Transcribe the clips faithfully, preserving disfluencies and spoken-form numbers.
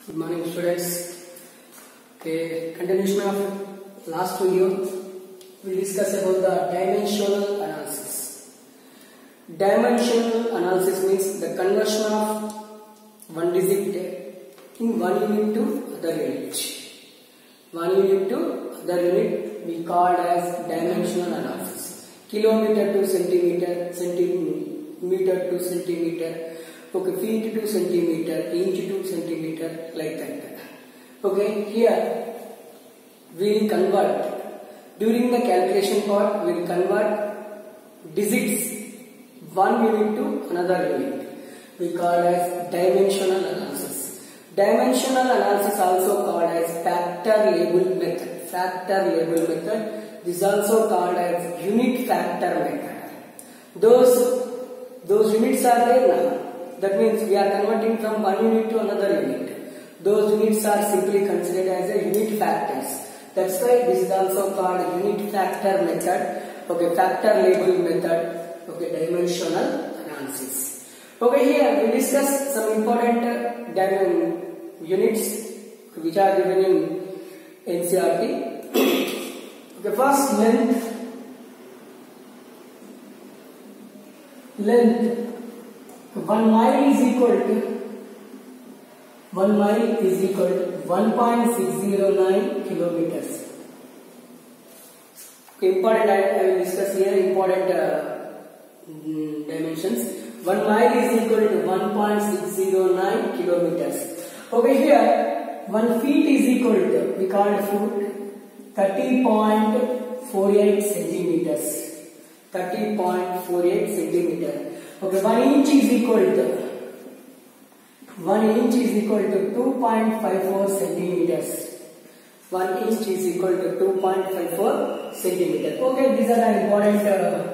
Good morning, students. Okay, continuation of last video. We discuss about the dimensional analysis. Dimensional analysis means the conversion of one digit in one unit to other unit. One unit to other unit we called as dimensional analysis. Kilometer to centimeter, centimeter to centimeter. Okay, feet to centimeter, inch to centimeter, like that. Okay, here we will convert, during the calculation part we will convert digits one unit to another unit. We call as dimensional analysis. Dimensional analysis also called as factor label method. Factor label method. This is also called as unit factor method. Those, those units are there now. That means we are converting from one unit to another unit. Those units are simply considered as a unit factors. That's why this is also called unit factor method. Okay, factor label method. Okay, dimensional analysis. Okay, here we discuss some important uh, units which are given in N C E R T. Okay, first length. Length. One mile is equal to one mile is equal to one point six zero nine kilometers. Okay, important. I, I will discuss here important uh, dimensions. One mile is equal to one point six zero nine kilometers. Okay, here one feet is equal to, we call foot, thirty point four eight centimeters. thirty point four eight centimeters. Okay, one inch is equal to one inch is equal to two point five four centimeters. One inch is equal to two point five four centimeters. Okay, these are the important uh,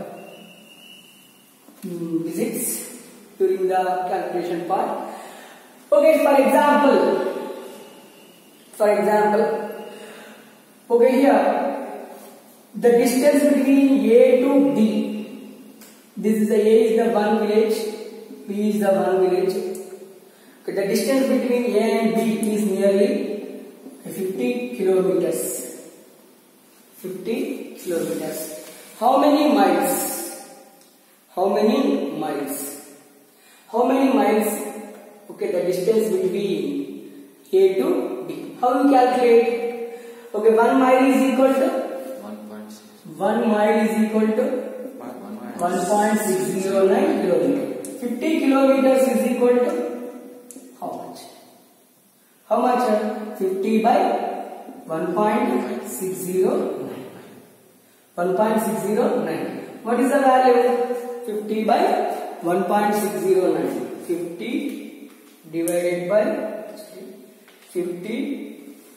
digits during the calculation part. Okay, for example, for example, okay, here the distance between A to D. This is the A is the one village, B is the one village. Okay, the distance between A and B is nearly fifty kilometers. fifty kilometers. How many miles? How many miles? How many miles? Okay, the distance between A to B. How we calculate? Okay, one mile is equal to one point six. One mile is equal to one point six zero nine kilometers. fifty kilometers is equal to how much? How much? fifty by one point six zero nine. one point six zero nine. What is the value? fifty by one point six zero nine. fifty divided by fifty.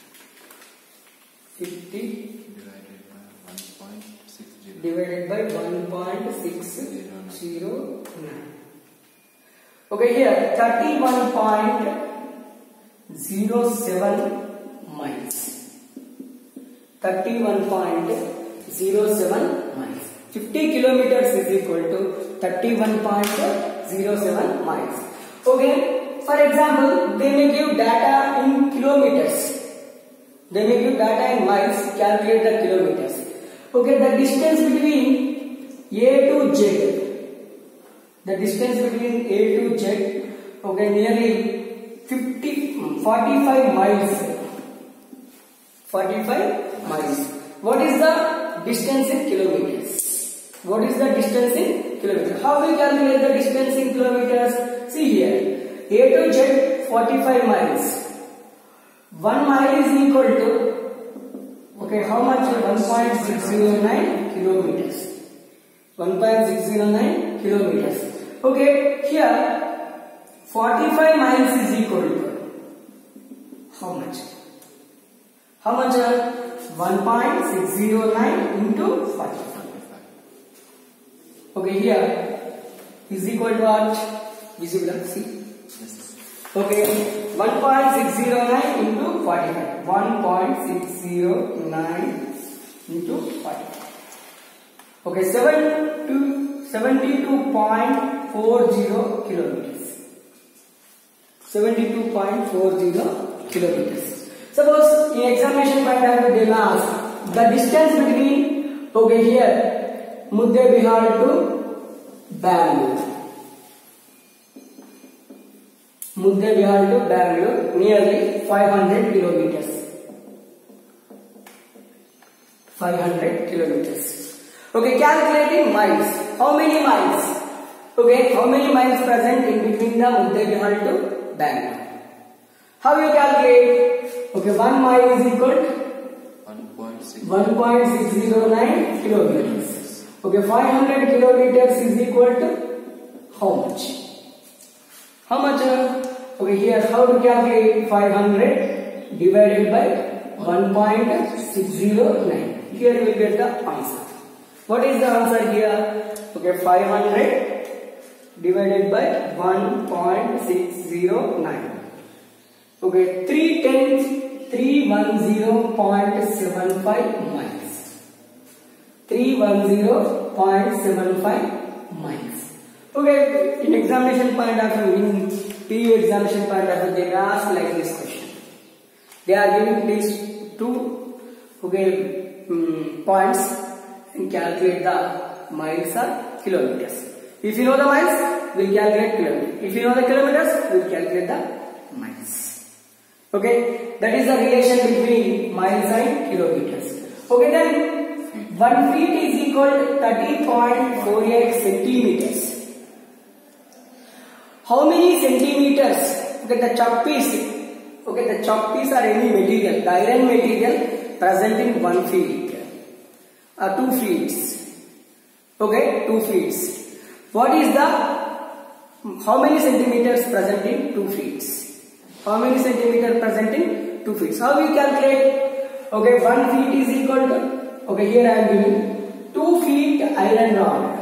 fifty divided by one point six zero nine. Okay, here thirty-one point zero seven miles. thirty-one point zero seven miles. fifty kilometers is equal to thirty-one point zero seven miles. Okay, for example, they may give data in kilometers. They may give data in miles. Calculate the kilometers. Okay, the distance between A to Z, the distance between A to Z, okay, nearly fifty, forty-five miles. forty-five miles. What is the distance in kilometers? What is the distance in kilometers? How we calculate the distance in kilometers? See here, A to Z, forty-five miles. One mile is equal to, okay, how much? one point six zero nine kilometers. one point six zero nine kilometers. Okay, here forty-five miles is equal to how much? How much? one point six zero nine into forty-five. Okay, here is equal to what? Visible, see? Okay, one point six zero nine into forty-five. one point six zero nine into forty-five. Okay, seven to seventy-two point four zero kilometers. seventy-two point four zero kilometers. Suppose in examination point of view they will ask the distance between, okay, here Muddebihar to Bangalore. Muddebihar to Bangalore nearly five hundred kilometers. five hundred kilometers. Okay, calculating miles. How many miles? Okay, how many miles present in between the Muddebihar to Bangalore? How you calculate? Okay, one mile is equal to one point six zero nine kilometers. Okay, five hundred kilometers is equal to how much? How much? Okay, here how to calculate five hundred divided by one point six zero nine. Here we will get the answer. What is the answer here? Okay, five hundred divided by one point six zero nine. Okay, three tenths, three hundred ten point seven five miles. three hundred ten point seven five miles. Okay, in examination point of view, in P U examination point of view, they ask like this question. They are giving these two, okay, um, points and calculate the miles or kilometers. If you know the miles, we will calculate kilometers. If you know the kilometers, we will calculate the miles. Okay, that is the relation between miles and kilometers. Okay, then one feet is equal to thirty point four eight centimeters. How many centimeters? Okay, the chalk piece. Okay, the chalk piece or any material, the iron material present in one feet or uh, two feet. Okay, two feet. What is the, how many centimeters present in two feet? How many centimeters present in two feet? How we calculate? Okay, one feet is equal to, okay, here I am giving two feet iron rod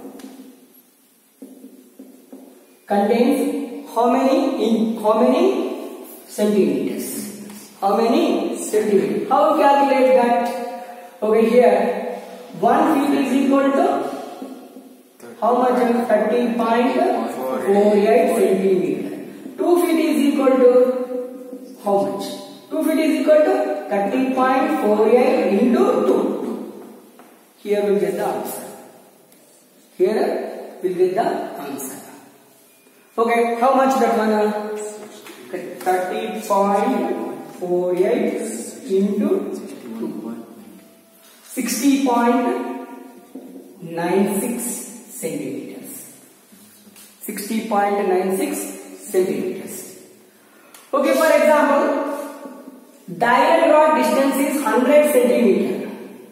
contains how many in how many centimeters? How many centimeters? How we calculate that? Okay, here one feet is equal to how much? thirty point four eight centimeters. two feet is equal to how much? two feet is equal to thirty point four eight into two. Here we will get the answer. Here we will get the answer. Okay, how much that one? thirty point four eight into two. sixty point nine six centimeters. sixty point nine six centimeters. Okay, for example, the iron rod distance is one hundred centimeters.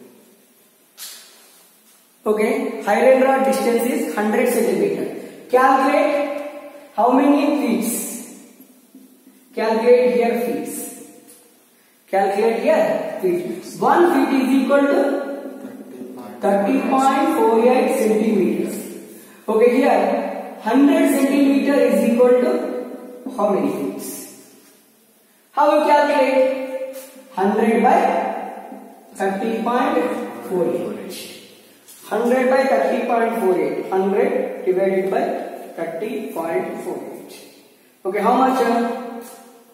Okay, iron rod distance is one hundred centimeters. Calculate how many feet? Calculate here feet. Calculate here feet. one feet is equal to thirty point four eight centimeters. Okay, here one hundred centimeter is equal to how many feet? How you calculate? one hundred by thirty point four eight. one hundred by thirty point four eight. one hundred divided by thirty point four eight. Okay, how much? one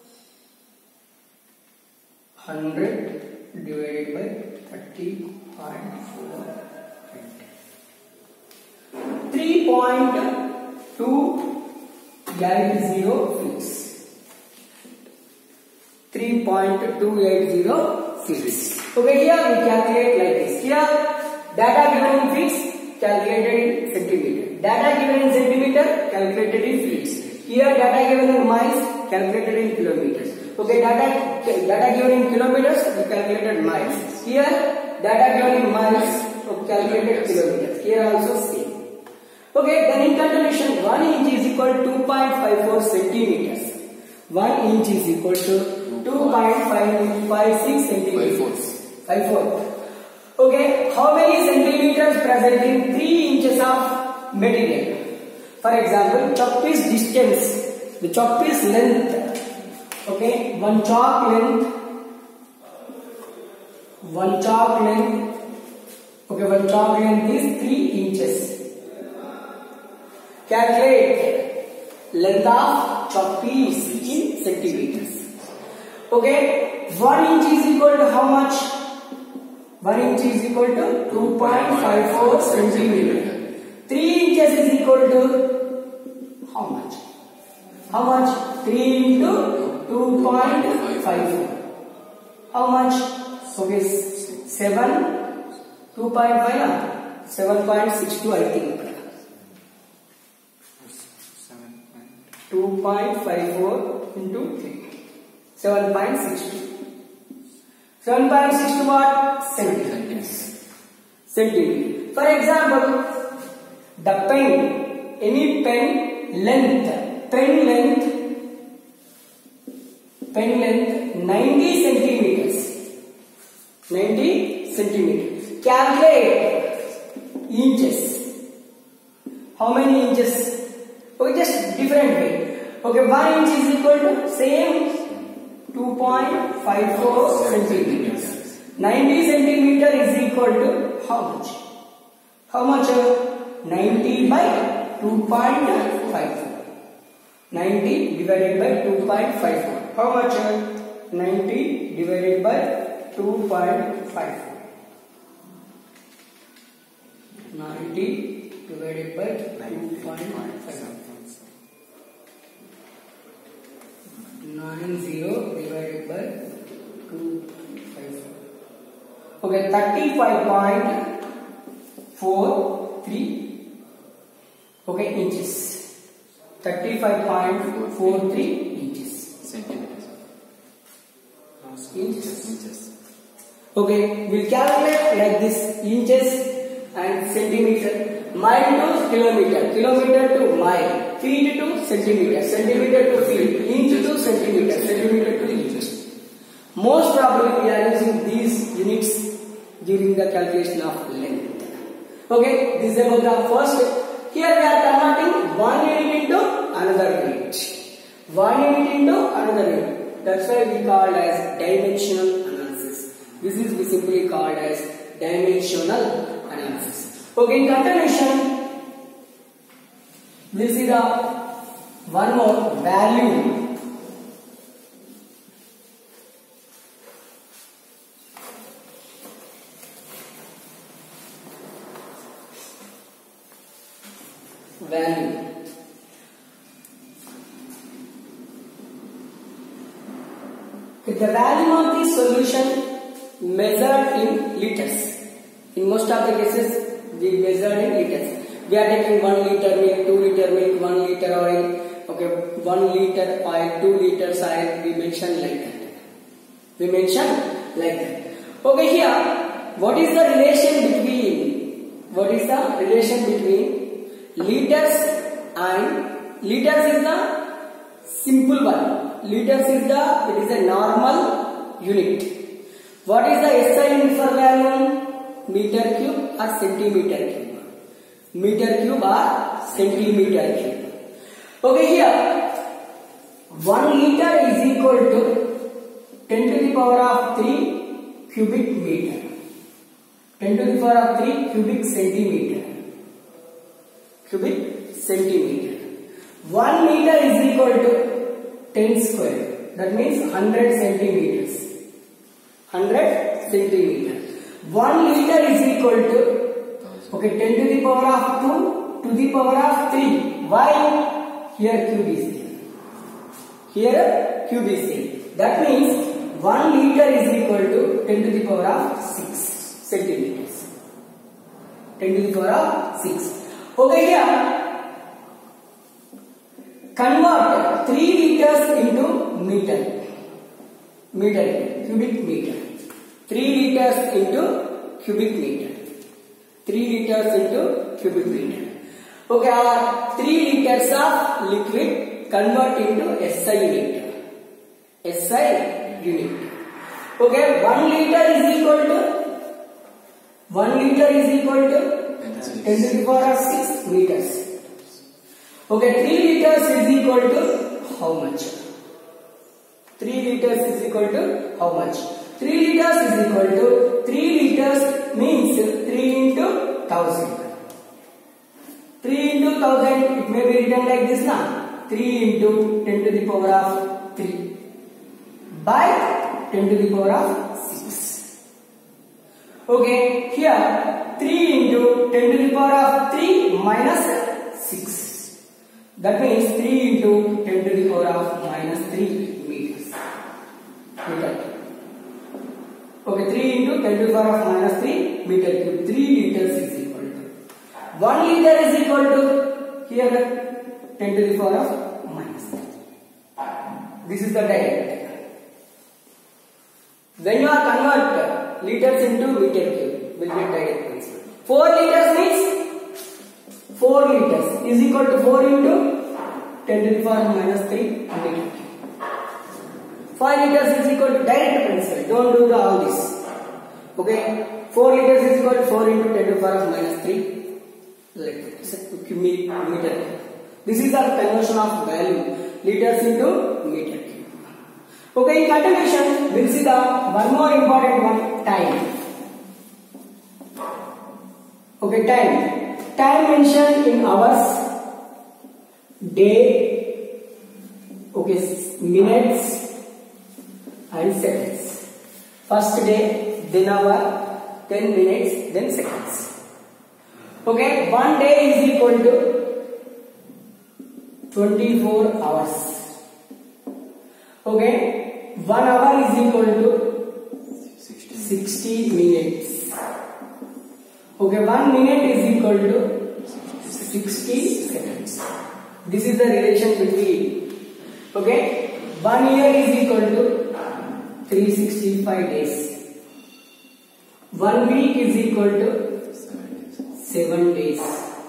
hundred divided by thirty point four eight. three point two eight zero feet. three point two eight zero feet. Okay, here we calculate like this. Here data given in feet, calculated in centimeter. Data given in centimeter, calculated in feet. Here data given in miles, calculated in kilometers. Okay, data data given in kilometers, we calculated miles. Here data given in miles, so calculated kilometers. Here also same. Okay, then in continuation, one inch is equal to two point five four centimeters. one inch is equal to two point five six centimeters. five four. Okay, how many centimeters present in three inches of material? For example, chalk piece distance, the chalk piece length. Okay, one chalk length, one chalk length. Okay, one chalk length is three inches. Calculate length of chalk piece in centimeters. Okay, one inch is equal to how much? one inch is equal to two point five four centimeter. three inches is equal to how much? How much? three into two point five four. How much? Okay, seven, two point five, seven point six two I think. two point five four into three. seven point six two. seven point six two what? Centimeters. Centimeter. For example, the pen, any pen length, pen length, pen length ninety centimeters. ninety centimeters. Calculate inches. How many inches? Okay, just different way. Okay, one inch is equal to same two point five four centimeters. ninety centimeter is equal to how much? How much? ninety by two point five four. ninety divided by two point five four. How much? ninety divided by two point five four. ninety divided by two point five four. ninety divided by two point five four. Okay, thirty-five point four three. Okay, inches. thirty-five point four three inches. Centimeters. Inches. Inches. Okay, we'll calculate like this: inches and centimeter. Mile to kilometer, kilometer to mile, feet to centimeter, centimeter to feet, inch to centimeter, centimeter to inch. Most probably we are using these units during the calculation of length. Okay, this is about the first. Here we are converting one unit into another unit. One unit into another unit. That's why we called as dimensional analysis. This is we simply called as dimensional analysis. Okay, in continuation, we'll see the one more value. Value. The value of the solution measured in liters. In most of the cases, we measure in liters. We are taking one liter milk, two liter milk, one liter oil. Okay, one liter oil, two liters oil. We mention like that. We mention like that. Okay, here, what is the relation between? What is the relation between liters and liters is the simple one. Liters is the it is a normal unit. What is the S I unit for value? Meter cube or centimeter cube. Meter cube or centimeter cube. Okay, here one liter is equal to ten to the power of three cubic meter. ten to the power of three cubic centimeter. Cubic centimeter. one meter is equal to ten square. That means one hundred centimeters. one hundred centimeters. one liter is equal to okay ten to the power of two to the power of three. Why? Here cube is there. Here cube is there. That means one liter is equal to ten to the power of six centimeters. ten to the power of six. Okay, here convert three liters into meter. Meter, cubic meter. three liters into cubic meter. three liters into cubic meter. Okay, our three liters of liquid convert into S I unit. S I unit. Okay, one liter is equal to one liter is equal to ten to the power of six meters. Okay, three liters is equal to how much? three liters is equal to how much? three liters is equal to three liters means three into one thousand. three into one thousand, it may be written like this now. three into ten to the power of three by ten to the power of six. Okay, here three into ten to the power of three minus six. That means three into ten to the power of minus three meters. Meter. Okay, three into ten to the power of minus three meter cube. three liters is equal to one liter is equal to here ten to the power of minus three. This is the direct. When you are convert liters into meter cube, will get direct answer. four liters means four liters is equal to four into ten to the power of minus three meter cube. five liters is equal to direct answer. Don't do the all this. Okay, four liters is equal to four into ten to the power of minus three meter. This is the conversion of value liters into meter cube. Okay, in continuation, we'll see the one more important one, time. Okay, time. Time mentioned in hours, day, okay, minutes and seconds. First day, then hour, then minutes, then seconds. Okay, one day is equal to twenty-four hours. Okay, one hour is equal to sixty minutes. Okay, one minute is equal to sixty seconds. This is the relation between. Okay, one year is equal to three hundred sixty-five days. One week is equal to seven days.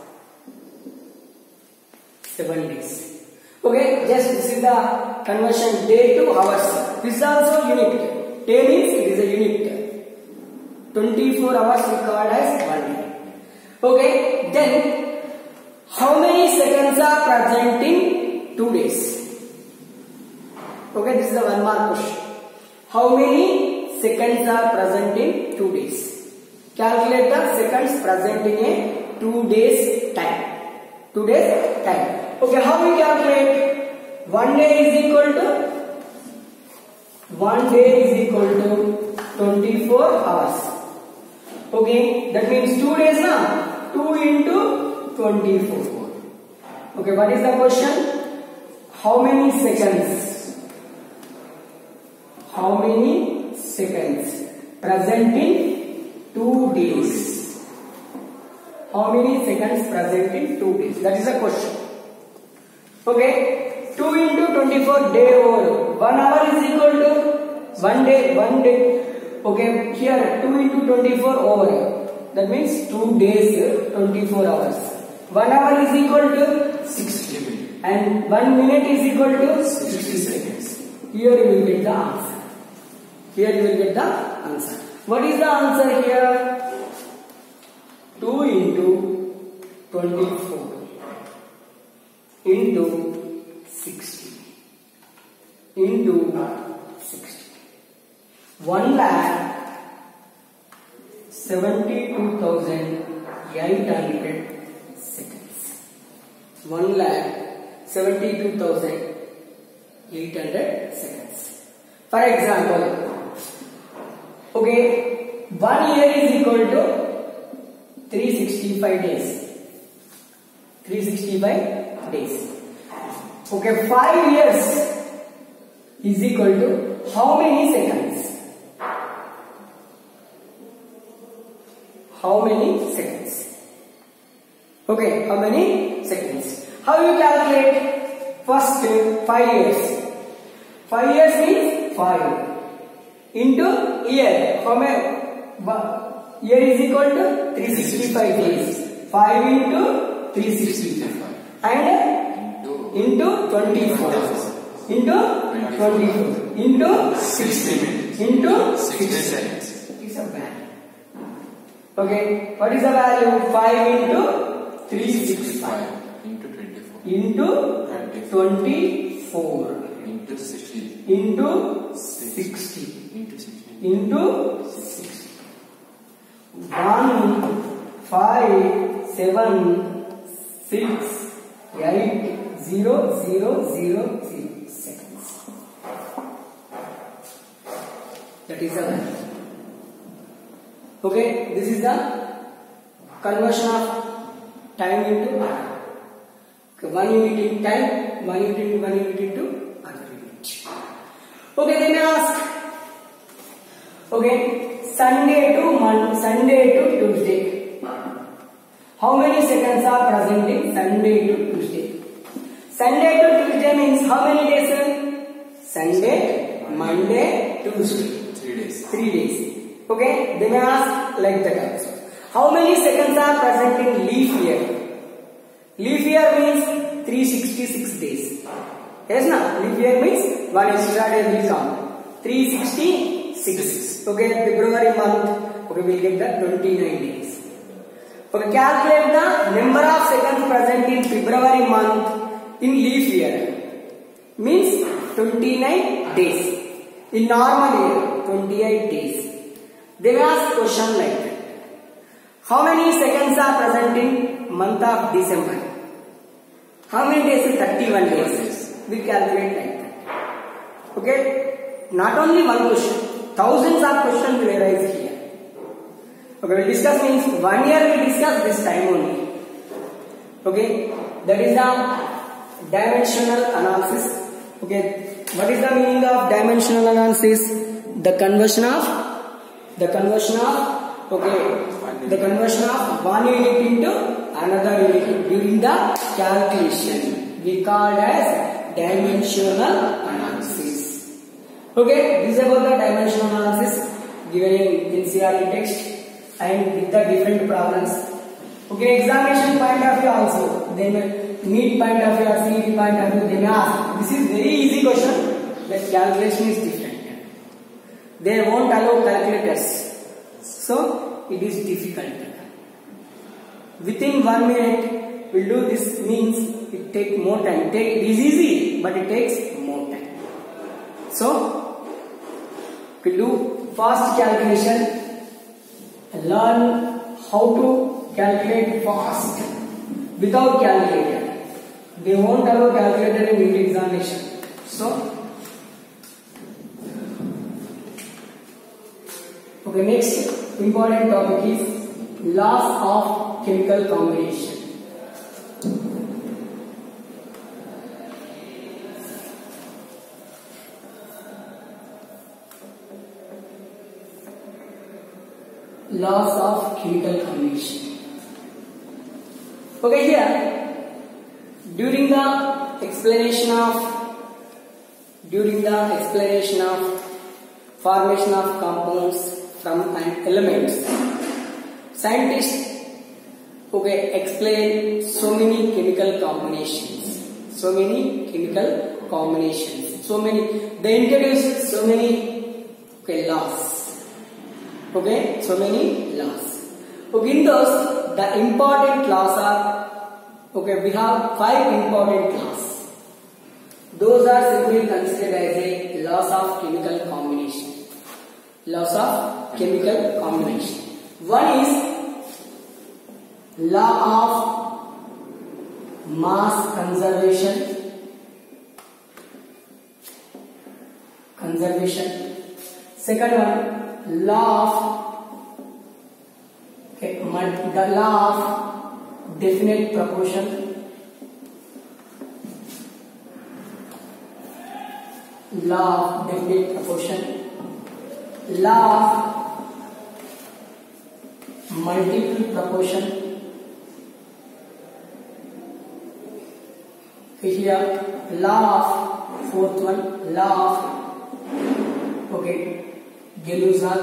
Seven days. Okay, just this is the conversion day to hours. This is also unit. Day means it is a unit. twenty-four hours we call as one day. Okay, then how many seconds are present in two days? Okay, this is the one mark question. How many seconds are present in two days? Calculate the seconds present in a two days time. Two days time. Okay, how we calculate? One day is equal to one day is equal to twenty-four hours. Okay, that means two days now. two into twenty-four. Okay, what is the question? How many seconds? How many seconds present in two days? How many seconds present in two days? That is the question. Okay, two into twenty-four day over one hour is equal to one day. One day. Okay, here two into twenty-four over. That means two days, twenty-four hours. One hour is equal to sixty minutes, and one minute is equal to sixty seconds. Here you will get the answer. Here you will get the answer. What is the answer here? two into twenty-four into sixty into sixty. one lakh seventy-two thousand eight hundred seconds. one lakh seventy-two thousand eight hundred seconds. For example, okay, one year is equal to three hundred sixty-five days. three hundred sixty-five days. Okay, five years is equal to how many seconds? How many seconds? Okay, how many seconds? How you calculate? First, five years. Five years means five into year. How many? Year is equal to three hundred sixty-five days. five into three hundred sixty-five and into twenty-four into twenty-four into sixty into sixty seconds. It's a value. Okay, what is the value? five into three hundred sixty-five into twenty-four into twenty-four into sixty into sixty into sixty into sixty. one, five, seven, six, eight, zero zero zero zero seconds. That is the value. Okay, this is the conversion of time into hour. Okay, one unit in time, one unit into one unit into other unit. Okay, then I ask. Okay, Sunday to Monday, Sunday to Tuesday. How many seconds are present in Sunday to Tuesday? Sunday to Tuesday means how many days? Sunday, Monday, Tuesday. Three days. Three days. Okay, they may ask like that also. How many seconds are present in leap year? Leap year means three hundred sixty-six days. Yes, na? Leap year means one extra day will come. three hundred sixty-six. Okay, February month. Okay, we'll get the twenty-nine days. Okay, calculate the number of seconds present in February month in leap year. Means twenty-nine days. In normal year, twenty-eight days. They will ask question like that. How many seconds are present in month of December? How many days? thirty-one days. We calculate like that. Okay? Not only one question. Thousands of questions will arise here. Okay, we'll discuss means one year we'll discuss this time only. Okay? That is the dimensional analysis. Okay? What is the meaning of dimensional analysis? The conversion of the conversion of okay the conversion of one unit into another unit during the calculation. We call as dimensional analysis. Okay, this is about the dimensional analysis given in N C E R T text and with the different problems. Okay, examination point of view also. Then NEET point of view or C E T point of view, they may ask. This is very easy question. The calculation is different. They won't allow calculators, so it is difficult. Within one minute, we'll do this. Means it take more time. It is easy, but it takes more time. So we'll do fast calculation. Learn how to calculate fast without calculator. They won't allow calculator in NEET examination. So, okay, next important topic is laws of chemical combination. Laws of chemical combination. Okay, here during the explanation of during the explanation of formation of compounds from an elements, scientists okay explain so many chemical combinations, so many chemical combinations, so many they introduce so many okay laws. Okay, so many laws. Okay, in those the important laws are okay. We have five important laws. Those are simply considered as a laws of chemical combination. Laws of chemical combination. One is law of mass conservation. Conservation. Second one, law of okay, the law of definite proportion. Law of definite proportion. Law of multiple proportion. Here, law of fourth one, law of okay. Gay-Lussac,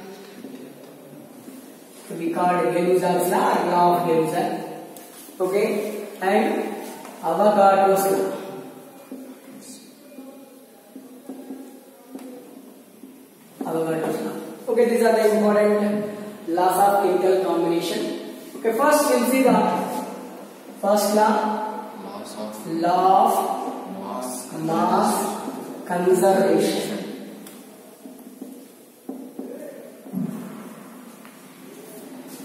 we call Gay-Lussac's law, law of Gay-Lussac, okay, and Avogadro's law. Avogadro's law. Okay, these are the important laws of chemical combination. Okay, first we'll see the first law, Laws of law of mass mass conservation.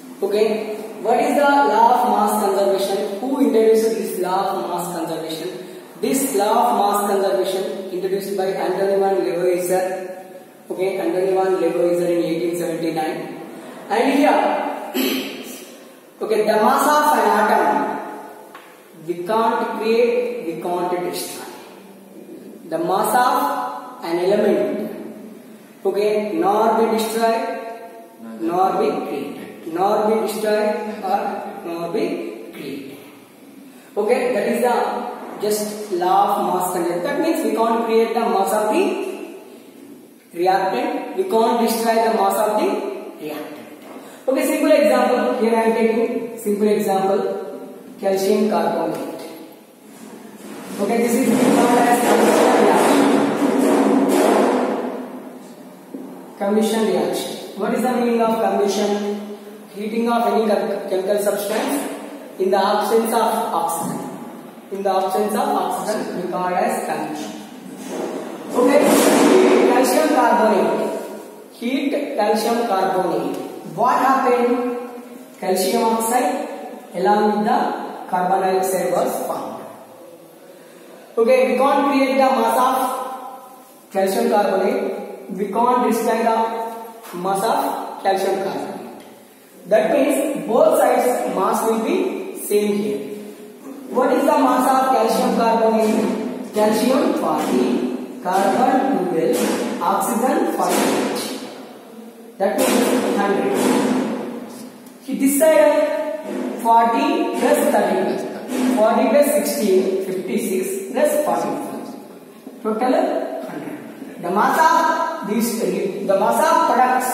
Okay, what is the law of mass conservation? Who introduced this law of mass conservation? This law of mass conservation introduced by Anthony van Leeuwenhoek, okay, Anthony van Leeuwenhoek in eighteen seventy-nine, and here, okay, the mass of an atom we can't create, we can't destroy. The mass of an element, okay, nor be destroyed, nor be created, nor be destroyed or nor be created. Okay, that is the just law of mass conservation. That means we can't create the mass of the reactant, we can't destroy the mass of the reactant. Okay, simple example. Here I am taking simple example: calcium carbonate. Okay, this is called as combustion reaction. Combustion reaction. What is the meaning of combustion? Heating of any chemical substance in the absence of oxygen. In the absence of oxygen, we call as combustion. Okay, heat calcium carbonate. Heat calcium carbonate. What happened? Calcium oxide along with the carbon dioxide was formed. Okay, we can't create the mass of calcium carbonate. We can't destroy the mass of calcium carbonate. That means both sides mass will be same here. What is the mass of calcium carbonate? Calcium forty, carbon twelve, oxygen forty-eight. That means one hundred. This side forty plus thirty, forty plus sixteen, fifty-six plus forty-four. Total one hundred. The mass of these, the mass of products,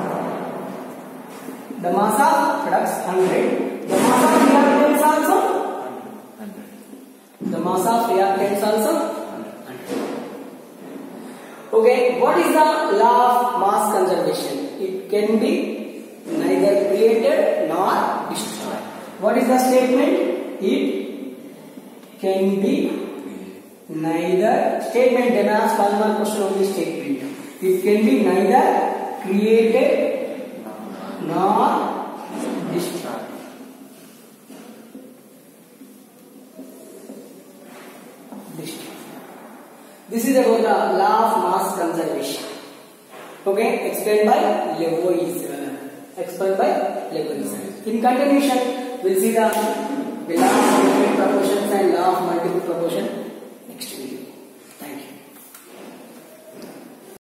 the mass of products one hundred. The mass of reactants also. The mass of reactants also. Okay, what is the law of mass conservation? It can be neither created nor destroyed. What is the statement? It can be neither statement. Then ask one more question on the statement. It can be neither created nor destroyed. This is about the law of mass conservation. Okay, explained by Leeuwenhoek. Explained by Leeuwenhoek. In continuation, we'll see the, the law of infinite proportions and law of multiple proportion next week.